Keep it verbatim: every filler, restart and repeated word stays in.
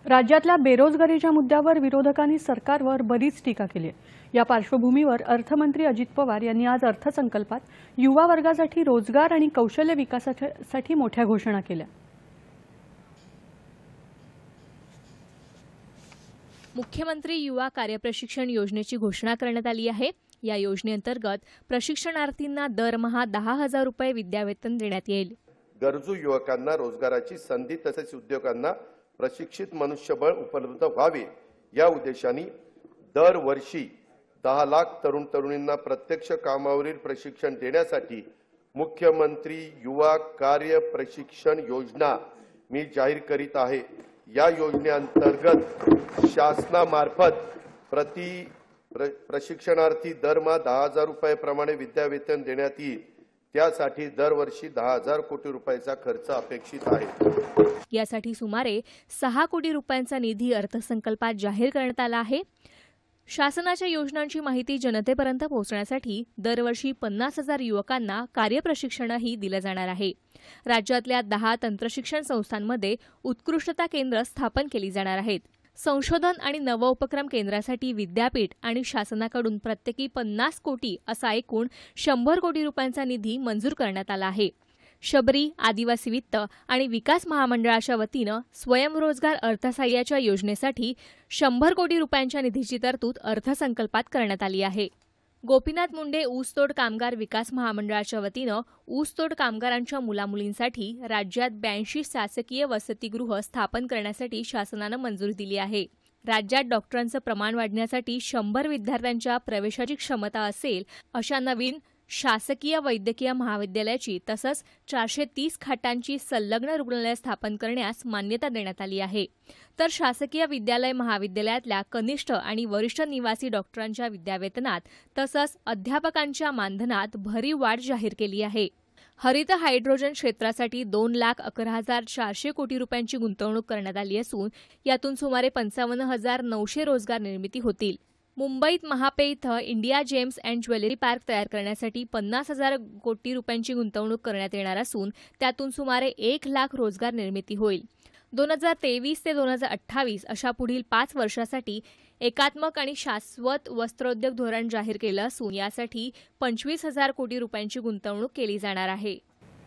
राज्यातल्या बेरोजगारीच्या मुद्द्यावर विरोधकांनी सरकारवर बरीच टीका केली आहे। या पार्श्वभूमीवर अर्थमंत्री अजित पवार यांनी आज अर्थसंकल्पात युवा वर्गासाठी रोजगार आणि कौशल्य विकासासाठी मोठ्या घोषणा केल्या। मुख्यमंत्री युवा कार्यप्रशिक्षण योजनेची घोषणा करण्यात आली आहे। या योजनेअंतर्गत प्रशिक्षणार्थींना दरमहा दहा हजार रुपये विद्यावेतन देण्यात येईल। गरजू युवकांना रोजगाराची संधी तसेच उद्योगांना प्रशिक्षित मनुष्यबळ उपलब्ध व्हावे या उद्देशाने दरवर्षी दहा लाख तरुण तरुणींना प्रत्यक्ष कामावरील प्रशिक्षण देण्यासाठी मुख्यमंत्री युवा कार्य प्रशिक्षण योजना मी जाहीर करीत आहे। या योजनेअंतर्गत शासनामार्फत प्रति प्र, प्रशिक्षणार्थी दरमहा दहा हजार रुपये प्रमाणे विद्यावेतन देण्यात येईल। त्यासाठी दरवर्षी दहा हजार कोटी रुपयाचा खर्च अपेक्षित आहे। यासाठी सुमारे सहा कोटी रुपयांचा निधी अर्थसंकल्पात जाहीर करण्यात आला आहे। शासनाच्या योजनांची माहिती जनतेपर्यंत पोहोचण्यासाठी दरवर्षी पन्नास हजार युवकांना कार्यप्रशिक्षणही दिलं जाणार आहे। राज्यातल्या दहा तंत्रशिक्षण संस्थांमध्ये उत्कृष्टता केंद्र स्थापन केली जाणार आहेत। संशोधन आणि नवोपक्रम केंद्रासाठी विद्यापीठ आणि शासनाकडून प्रत्येकी पन्नास कोटी असा एकूण शंभर कोटी रुपयांचा निधी मंजूर करण्यात आला आहे। शबरी आदिवासी वित्त आणि विकास महामंडळाच्या वतीनं स्वयंरोजगार अर्थसहाय्याच्या योजनेसाठी शंभर कोटी रुपयांच्या निधीची तरतूद अर्थसंकल्पात करण्यात आली आहे। गोपीनाथ मुंडे ऊसतोड कामगार विकास महामंडळाच्या वतीनं ऊसतोड कामगारांच्या मुलामुलींसाठी राज्यात ब्याऐंशी शासकीय वसतिगृह स्थापन करण्यासाठी शासनानं मंजुरी दिली आहे। राज्यात डॉक्टरांचं प्रमाण वाढण्यासाठी शंभर विद्यार्थ्यांच्या प्रवेशाची क्षमता असेल अशा नवीन शासकीय वैद्यकीय महाविद्यालयाची तसंच चारशे तीस खाटांची संलग्न रुग्णालय स्थापन करण्यास मान्यता देण्यात आली आहे। तर शासकीय विद्यालय महाविद्यालयातल्या कनिष्ठ आणि वरिष्ठ निवासी डॉक्टरांच्या विद्यावेतनात तसंच अध्यापकांच्या मानधनात भरीव वाढ जाहीर केली आहे। हरित हायड्रोजन क्षेत्रासाठी दोन लाख अकरा हजार चारशे कोटी रुपयांची गुंतवणूक करण्यात आली असून यातून सुमारे पंचावन्न हजार नऊशे रोजगार निर्मिती होतील। मुंबईत महापे इथं India Gems and Jewellery Park तयार करण्यासाठी पन्नास हजार कोटी रुपयांची गुंतवणूक करण्यात येणार असून त्यातून सुमारे एक लाख रोजगार निर्मिती होईल। दोन हजार तेवीस ते दोन हजार अठ्ठावीस अशा पुढील पाच वर्षासाठी एकात्मक आणि शाश्वत वस्त्रोद्योग धोरण जाहीर केलं असून यासाठी पंचवीस हजार कोटी रुपयांची गुंतवणूक केली जाणार आहे।